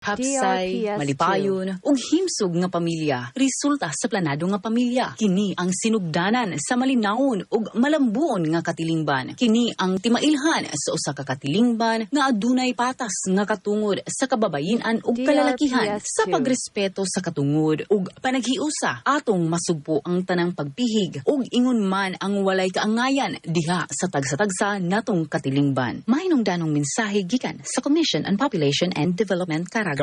hapsay, malipayon, ug himsog nga pamilya, resulta sa planado nga pamilya. Kini ang sinugdanan sa malinawon ug malambuon nga katilingban. Kini ang timailhan sa usa ka katilingban nga adunay patas nga katungod sa kababayin-an ug kalalakihan sa pagrespeto sa katungod ug panaghiusa atong masugpo ang tanang pagpihig ug ingon man ang walay kaangayan diha sa tagsa-tagsa natong katilingban. Mahinungdanong mensahe gikan sa Commission on Population and Development CARAGA.